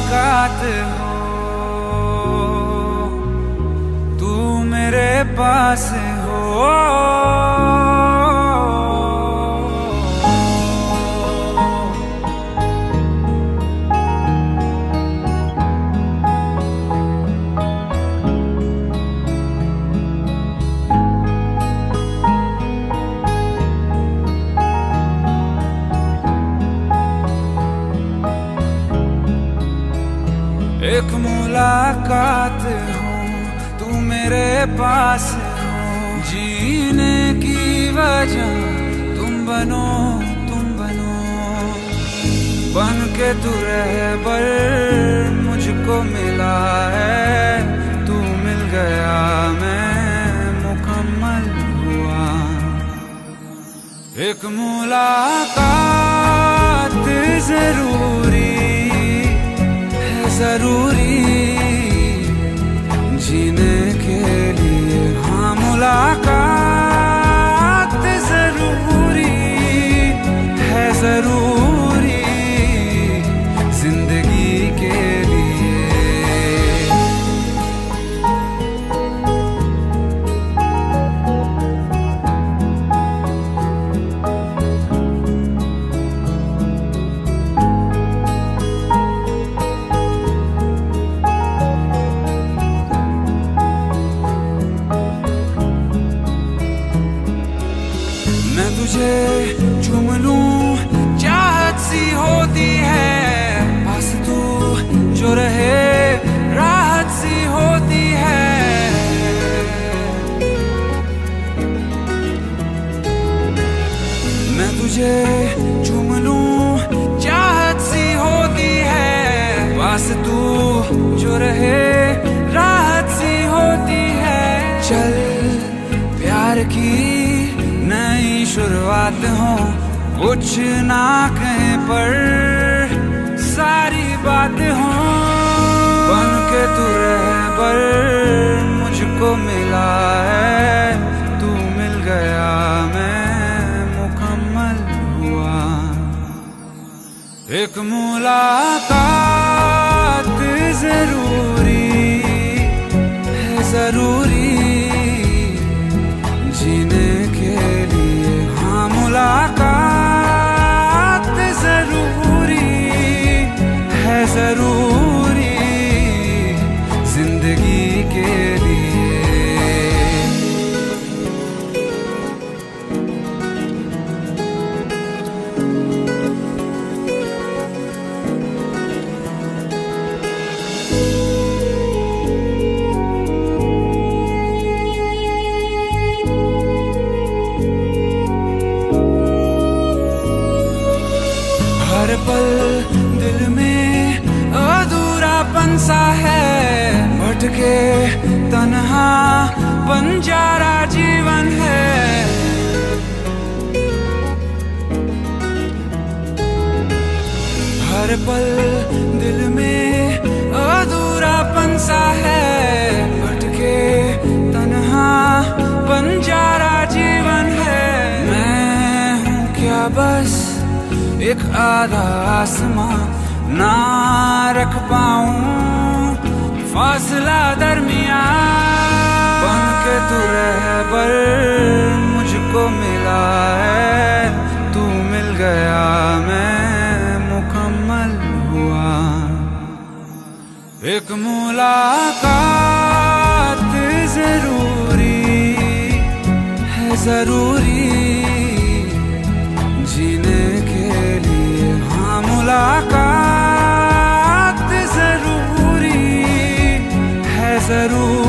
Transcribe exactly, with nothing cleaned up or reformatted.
मुलाकात हो, तू मेरे पास हो। एक मुलाकात हो, तू मेरे पास हो। जीने की वजह तुम बनो, तुम बनो। बन के तू रहबर मुझको मिला है, तू मिल गया मैं मुकम्मल हुआ। एक मुलाकात जरूरी जरूरी जीने के लिए, हाँ मुलाकात जरूरी है, जरूरी जिंदगी के लिए। मैं तुझे चूम लूं चाहत सी होती है, पास तू जो रहे राहत सी होती है। मैं तुझे चूम लूं चाहत सी होती है, पास तू जो रहे राहत सी होती है। चल प्यार की नई शुरुआत हो, कुछ ना कहे पर सारी बात हो। बन के तू रहबर मुझको मिला है, तू मिल गया मैं मुकम्मल हुआ। एक मुलाकात जरूरी है, जरूरी जीने के लिए, हाँ मुलाकात जरूरी है, जरूरी जिंदगी के लिए। हर पल दिल में अधूरापन सा है, भटके तन्हा बंजारा जीवन है। हर पल दिल में अधूरापन सा है, भटके तन्हा बंजारा जीवन है। मैं हूँ क्या बस एक आधा आसमां, ना रख पाऊं फासला दरमिया। बन के तू रहबर मुझको मिला है, तू मिल गया मैं मुकम्मल हुआ। एक मुलाकात जरूरी है, जरूरी जीने के लिए, हाँ मुलाकात जरूरी है, जरूरी